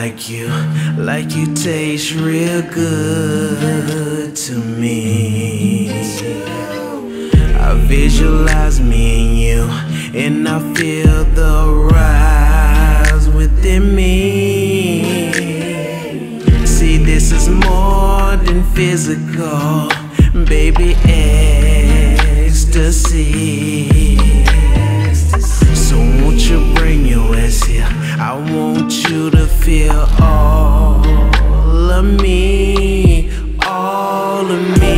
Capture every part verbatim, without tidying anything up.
like you, like you taste real good to me. I visualize me and you, and I feel the rise within me. See, this is more than physical, baby, ecstasy. So won't you bring your ass here? I want you to feel all of me, all of me.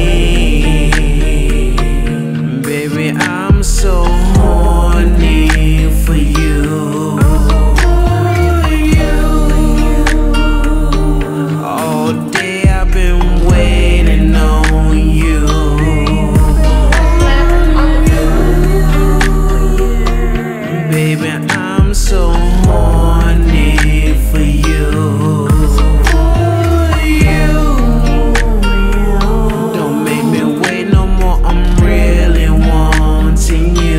Baby, I'm so horny for you. All day I've been waiting on you. Baby, I'm so horny for you. Don't make me wait no more, I'm really wanting you.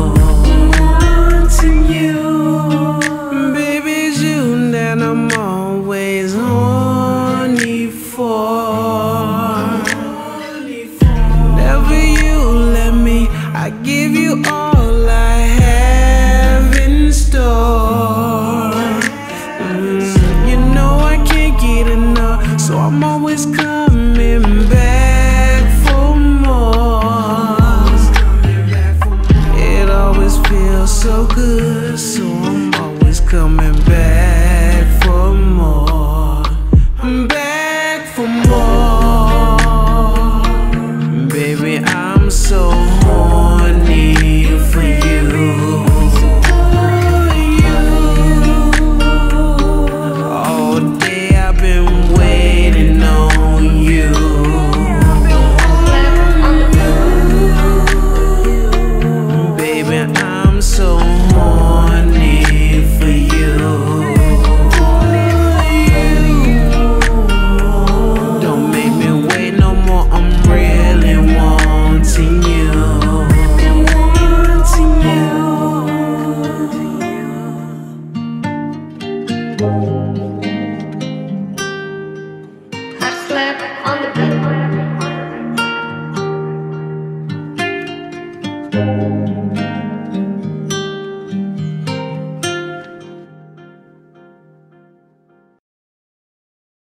Baby, it's you that I'm always horny for. Whenever you let me, I give you all I have in store. Mm, you know I can't get enough, so I'm always coming back for more. It always feels so good, so I'm always coming back for more. I'm back for more. Baby, I'm so horny for you. All day I've been waiting on you. Baby, I'm so horny for you. Don't make me wait no more, I'm really wanting you. Hvrtzlab on the beat.